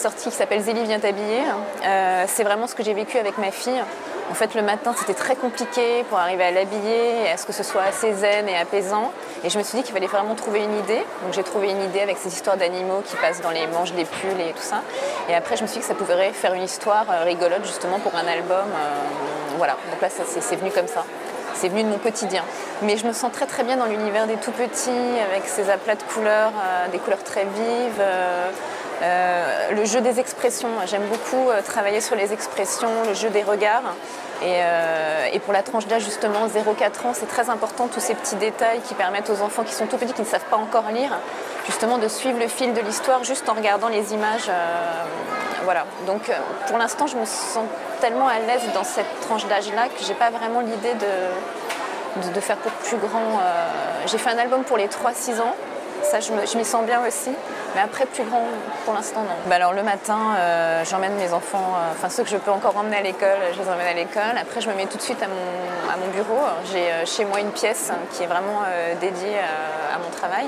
sorti qui s'appelle Zélie vient t'habiller. C'est vraiment ce que j'ai vécu avec ma fille. En fait, le matin, c'était très compliqué pour arriver à l'habiller, à ce que ce soit assez zen et apaisant. Et je me suis dit qu'il fallait vraiment trouver une idée. Donc j'ai trouvé une idée avec ces histoires d'animaux qui passent dans les manches des pulls et tout ça. Et après, je me suis dit que ça pourrait faire une histoire rigolote justement pour un album. Voilà, donc là, c'est venu comme ça. C'est venu de mon quotidien. Mais je me sens très très bien dans l'univers des tout petits, avec ces aplats de couleurs, des couleurs très vives. Le jeu des expressions, j'aime beaucoup travailler sur les expressions, le jeu des regards. Et pour la tranche d'âge justement 0-4 ans, c'est très important tous ces petits détails qui permettent aux enfants qui sont tout petits, qui ne savent pas encore lire, justement de suivre le fil de l'histoire juste en regardant les images. Voilà. Donc pour l'instant, je me sens tellement à l'aise dans cette tranche d'âge-là que j'ai pas vraiment l'idée de faire pour plus grand. J'ai fait un album pour les 3-6 ans. Ça, je m'y sens bien aussi. Mais après, plus grand, pour l'instant, non. Bah alors, le matin, j'emmène mes enfants, enfin ceux que je peux encore emmener à l'école, je les emmène à l'école. Après, je me mets tout de suite à mon bureau. J'ai chez moi une pièce qui est vraiment dédiée à mon travail.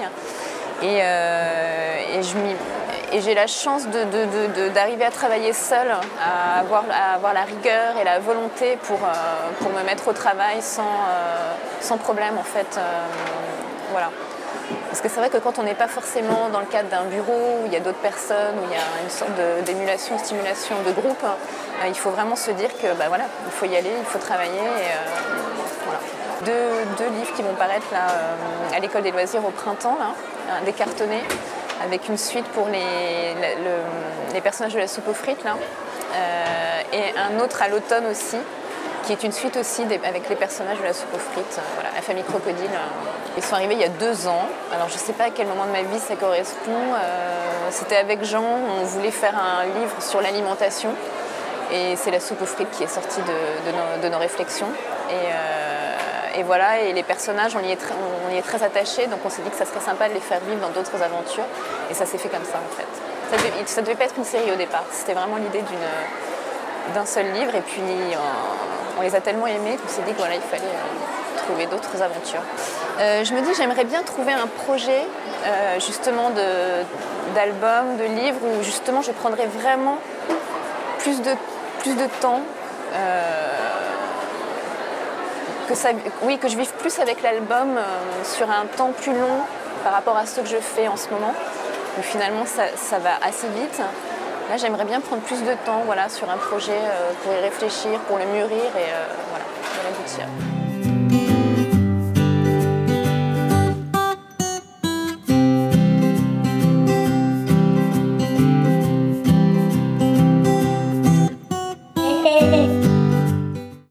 Et j'ai la chance d'arriver à travailler seule, à avoir la rigueur et la volonté pour me mettre au travail sans problème, en fait. Voilà. Parce que c'est vrai que quand on n'est pas forcément dans le cadre d'un bureau où il y a d'autres personnes, où il y a une sorte d'émulation, stimulation de groupe, il faut vraiment se dire que voilà, il faut y aller, il faut travailler. Voilà. Deux livres qui vont paraître là, à l'école des loisirs au printemps, là, des cartonnés, avec une suite pour les personnages de la soupe aux frites, là, et un autre à l'automne aussi, qui est une suite aussi avec les personnages de la soupe aux frites, voilà, la famille Crocodile. Ils sont arrivés il y a 2 ans, alors je ne sais pas à quel moment de ma vie ça correspond. C'était avec Jean, on voulait faire un livre sur l'alimentation, et c'est la soupe aux frites qui est sortie de nos réflexions. Et voilà, et les personnages, on y est très attachés, donc on s'est dit que ça serait sympa de les faire vivre dans d'autres aventures, et ça s'est fait comme ça en fait. Ça devait pas être une série au départ, c'était vraiment l'idée d'un seul livre, et puis on les a tellement aimés qu'on s'est dit qu'il fallait trouver d'autres aventures. Je me dis que j'aimerais bien trouver un projet justement d'album, de livre, où justement je prendrais vraiment plus de temps, que je vive plus avec l'album sur un temps plus long par rapport à ce que je fais en ce moment, où finalement ça va assez vite. Là, j'aimerais bien prendre plus de temps, voilà, sur un projet pour y réfléchir, pour le mûrir et voilà, pour l'aboutir.